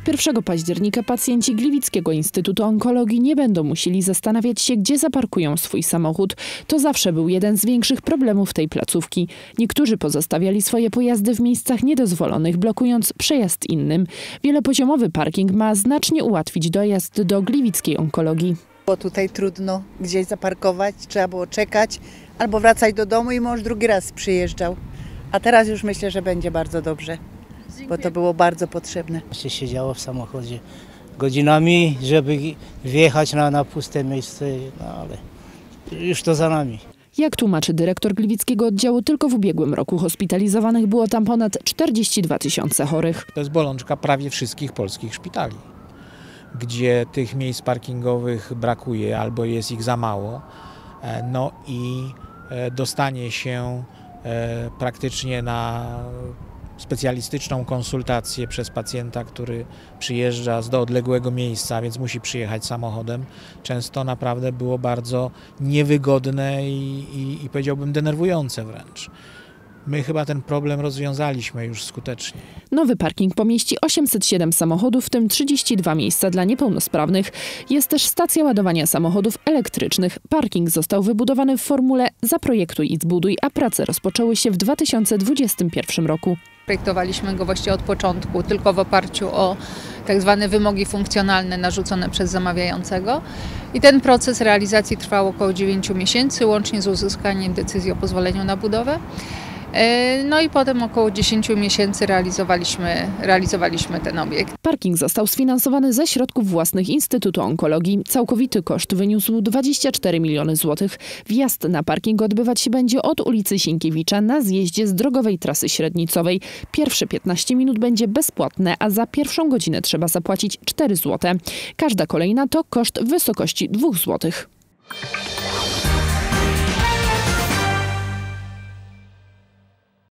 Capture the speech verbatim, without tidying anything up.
Od pierwszego października pacjenci Gliwickiego Instytutu Onkologii nie będą musieli zastanawiać się, gdzie zaparkują swój samochód. To zawsze był jeden z większych problemów tej placówki. Niektórzy pozostawiali swoje pojazdy w miejscach niedozwolonych, blokując przejazd innym. Wielopoziomowy parking ma znacznie ułatwić dojazd do Gliwickiej Onkologii. Bo tutaj trudno gdzieś zaparkować, trzeba było czekać albo wracać do domu i mąż drugi raz przyjeżdżał. A teraz już myślę, że będzie bardzo dobrze, bo to było bardzo potrzebne. Się siedziało w samochodzie godzinami, żeby wjechać na, na puste miejsce, no ale już to za nami. Jak tłumaczy dyrektor Gliwickiego Oddziału, tylko w ubiegłym roku hospitalizowanych było tam ponad czterdzieści dwa tysiące chorych. To jest bolączka prawie wszystkich polskich szpitali, gdzie tych miejsc parkingowych brakuje albo jest ich za mało. No i dostanie się praktycznie na specjalistyczną konsultację przez pacjenta, który przyjeżdża z do odległego miejsca, więc musi przyjechać samochodem. Często naprawdę było bardzo niewygodne i, i, i powiedziałbym denerwujące wręcz. My chyba ten problem rozwiązaliśmy już skutecznie. Nowy parking pomieści osiemset siedem samochodów, w tym trzydzieści dwa miejsca dla niepełnosprawnych. Jest też stacja ładowania samochodów elektrycznych. Parking został wybudowany w formule zaprojektuj i zbuduj, a prace rozpoczęły się w dwa tysiące dwudziestym pierwszym roku. Projektowaliśmy go właściwie od początku, tylko w oparciu o tak zwane wymogi funkcjonalne narzucone przez zamawiającego. I ten proces realizacji trwał około dziewięciu miesięcy, łącznie z uzyskaniem decyzji o pozwoleniu na budowę. No i potem około dziesięciu miesięcy realizowaliśmy, realizowaliśmy ten obiekt. Parking został sfinansowany ze środków własnych Instytutu Onkologii. Całkowity koszt wyniósł dwadzieścia cztery miliony złotych. Wjazd na parking odbywać się będzie od ulicy Sienkiewicza na zjeździe z drogowej trasy średnicowej. Pierwsze piętnaście minut będzie bezpłatne, a za pierwszą godzinę trzeba zapłacić cztery złote. Każda kolejna to koszt w wysokości dwóch złotych.